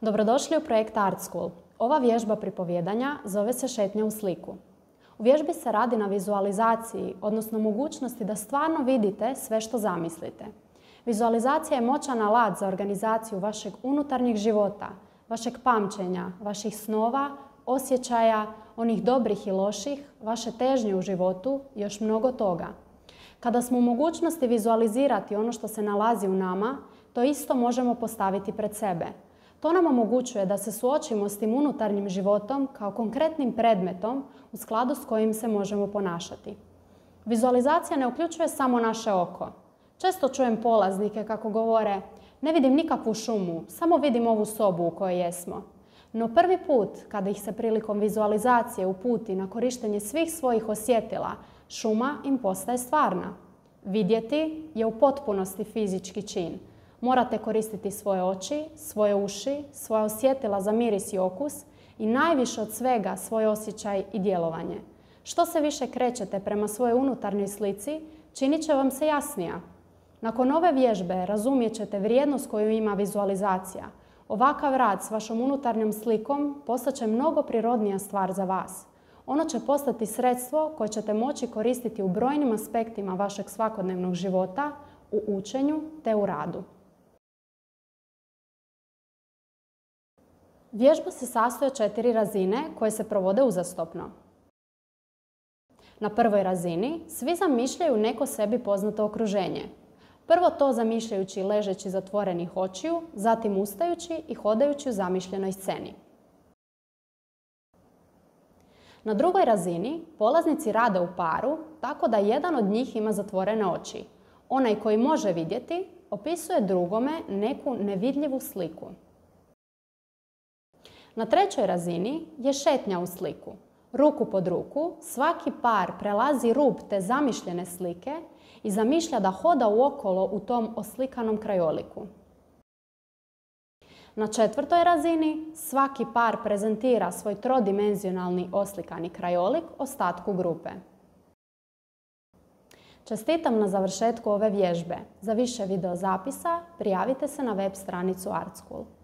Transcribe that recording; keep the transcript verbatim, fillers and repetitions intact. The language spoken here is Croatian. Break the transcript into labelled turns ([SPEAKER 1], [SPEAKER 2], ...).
[SPEAKER 1] Dobrodošli u projekt Art School. Ova vježba pripovjedanja zove se šetnja u sliku. U vježbi se radi na vizualizaciji, odnosno mogućnosti da stvarno vidite sve što zamislite. Vizualizacija je moćan alat za organizaciju vašeg unutarnjeg života, vašeg pamćenja, vaših snova, osjećaja, onih dobrih i loših, vaše težnje u životu i još mnogo toga. Kada smo u mogućnosti vizualizirati ono što se nalazi u nama, to isto možemo postaviti pred sebe. To nam omogućuje da se suočimo s tim unutarnjim životom kao konkretnim predmetom u skladu s kojim se možemo ponašati. Vizualizacija ne uključuje samo naše oko. Često čujem polaznike kako govore: ne vidim nikakvu šumu, samo vidim ovu sobu u kojoj jesmo. No prvi put kada ih se prilikom vizualizacije uputi na korištenje svih svojih osjetila, šuma im postaje stvarna. Vidjeti je u potpunosti fizički čin. Morate koristiti svoje oči, svoje uši, svoja osjetila za miris i okus i najviše od svega svoj osjećaj i djelovanje. Što se više krećete prema svojoj unutarnjoj slici, činit će vam se jasnija. Nakon ove vježbe razumijet ćete vrijednost koju ima vizualizacija. Ovakav rad s vašom unutarnjom slikom postaće mnogo prirodnija stvar za vas. Ono će postati sredstvo koje ćete moći koristiti u brojnim aspektima vašeg svakodnevnog života, u učenju te u radu. Vježba se sastoji od četiri razine koje se provode uzastopno. Na prvoj razini svi zamišljaju neko sebi poznato okruženje. Prvo to zamišljajući ležeći zatvorenih očiju, zatim ustajući i hodajući u zamišljenoj sceni. Na drugoj razini polaznici rade u paru tako da jedan od njih ima zatvorene oči. Onaj koji može vidjeti opisuje drugome neku nevidljivu sliku. Na trećoj razini je šetnja u sliku. Ruku pod ruku svaki par prelazi rub te zamišljene slike i zamišlja da hoda uokolo u tom oslikanom krajoliku. Na četvrtoj razini svaki par prezentira svoj trodimenzionalni oslikani krajolik ostatku grupe. Čestitam na završetku ove vježbe. Za više videozapisa prijavite se na web stranicu Art School.